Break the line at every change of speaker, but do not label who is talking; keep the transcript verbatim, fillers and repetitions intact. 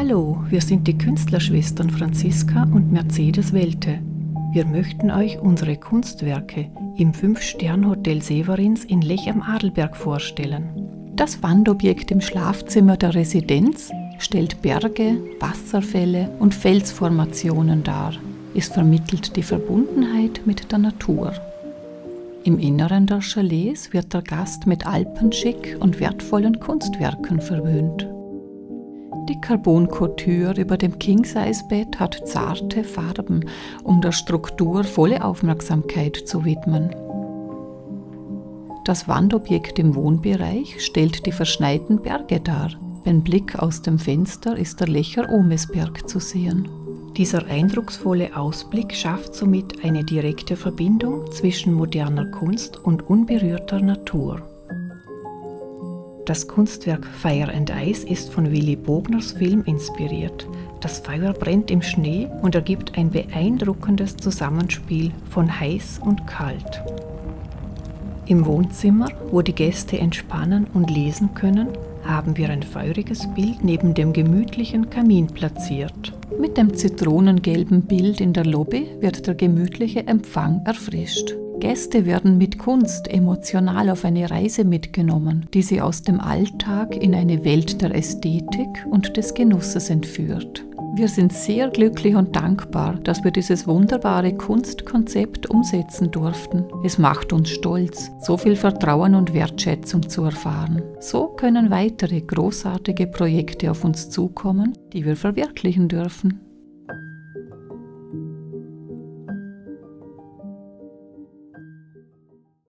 Hallo, wir sind die Künstlerschwestern Franziska und Mercedes Welte. Wir möchten euch unsere Kunstwerke im Fünf-Stern-Hotel Severins in Lech am Adelberg vorstellen.
Das Wandobjekt im Schlafzimmer der Residenz stellt Berge, Wasserfälle und Felsformationen dar. Es vermittelt die Verbundenheit mit der Natur. Im Inneren der Chalets wird der Gast mit Alpenschick und wertvollen Kunstwerken verwöhnt. Die Carbon-Couture über dem King-Size-Bett hat zarte Farben, um der Struktur volle Aufmerksamkeit zu widmen. Das Wandobjekt im Wohnbereich stellt die verschneiten Berge dar. Beim Blick aus dem Fenster ist der Lecher Ohmesberg zu sehen.
Dieser eindrucksvolle Ausblick schafft somit eine direkte Verbindung zwischen moderner Kunst und unberührter Natur. Das Kunstwerk Fire and Ice ist von Willy Bogners Film inspiriert. Das Feuer brennt im Schnee und ergibt ein beeindruckendes Zusammenspiel von heiß und kalt. Im Wohnzimmer, wo die Gäste entspannen und lesen können, haben wir ein feuriges Bild neben dem gemütlichen Kamin platziert.
Mit dem zitronengelben Bild in der Lobby wird der gemütliche Empfang erfrischt. Gäste werden mit Kunst emotional auf eine Reise mitgenommen, die sie aus dem Alltag in eine Welt der Ästhetik und des Genusses entführt. Wir sind sehr glücklich und dankbar, dass wir dieses wunderbare Kunstkonzept umsetzen durften. Es macht uns stolz, so viel Vertrauen und Wertschätzung zu erfahren. So können weitere großartige Projekte auf uns zukommen, die wir verwirklichen dürfen.